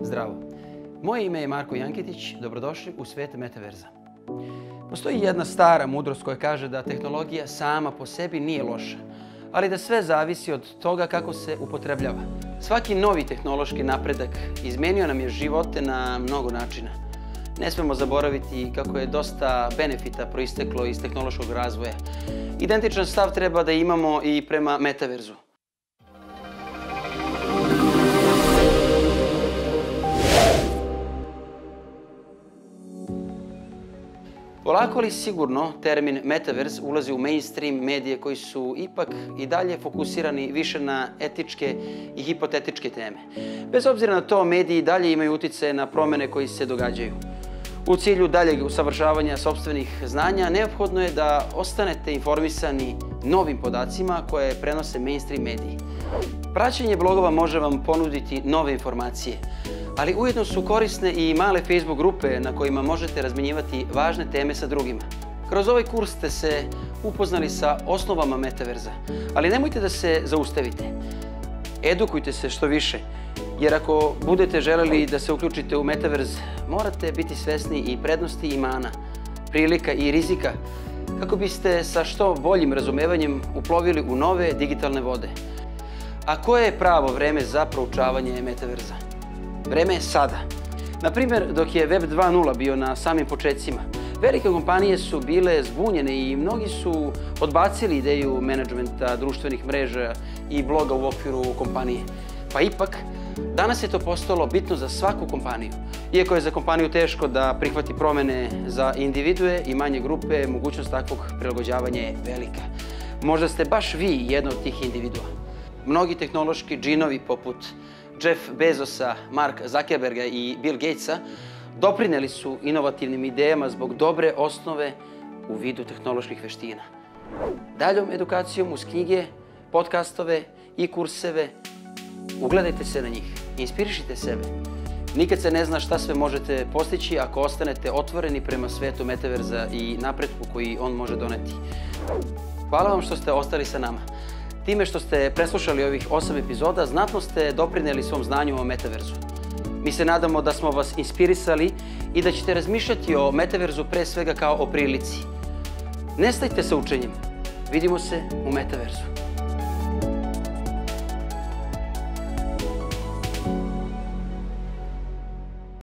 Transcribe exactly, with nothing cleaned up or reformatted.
Zdravo. Moje ime je Marko Janketić, dobrodošli u svijet metaverza. Postoji jedna stara mudrost koja kaže da tehnologija sama po sebi nije loša, ali da sve zavisi od toga kako se upotrebljava. Svaki novi tehnološki napredak izmenio nam je živote na mnogo načina. Ne smemo zaboraviti kako je dosta benefita proisteklo iz tehnološkog razvoja. Identičan stav treba da imamo i prema metaverzu. Polako ali sigurno termin metaverse ulazi u mainstream medije koji su ipak i dalje fokusirani više na etičke i hipotetičke teme. Bez obzira na to, mediji dalje imaju uticaje na promene koji se događaju. U cilju daljeg usavršavanja sopstvenih znanja, neophodno je da ostanete informisani novim podacima koje prenose mainstream mediji. Praćenje blogova može vam ponuditi nove informacije, ali ujedno su korisne i male Facebook grupe na kojima možete razmenjivati važne teme sa drugima. Kroz ovaj kurs ste se upoznali sa osnovama metaverza, ali nemojte da se zaustavite. Edukujte se što više, jer ako budete želeli da se uključite u metaverz, morate biti svesni i prednosti i mana, prilika i rizika, kako biste sa što boljim razumevanjem uplovili u nove digitalne vode. A koje je pravo vreme za proučavanje metaverza? Vreme je sada. Na primjer, dok je Web dva nula bio na samim početcima, velike kompanije su bile zbunjene i mnogi su odbacili ideju menadžmenta, društvenih mreža i bloga u okviru kompanije. Pa ipak, danas je to postalo bitno za svaku kompaniju. Iako je za kompaniju teško da prihvati promene, za individue i manje grupe, mogućnost takvog prilagođavanja je velika. Možda ste baš vi jedna od tih individua. Mnogi tehnološki džinovi poput Jeff Bezosa, Mark Zuckerberga i Bill Gatesa doprineli su inovativnim idejama zbog dobre osnove u vidu tehnoloških veština. Daljom edukacijom uz knjige, podcastove i kurseve, ugledajte se na njih, inspirišite sebe. Nikad se ne zna šta sve možete postići ako ostanete otvoreni prema svetu metaverza i napretku koji on može doneti. Hvala vam što ste ostali sa nama. Time što ste preslušali ovih osam epizoda, znatno ste doprineli svom znanju o metaverzu. Mi se nadamo da smo vas inspirisali i da ćete razmišljati o metaverzu pre svega kao o prilici. Ne stajte sa učenjem. Vidimo se u metaverzu.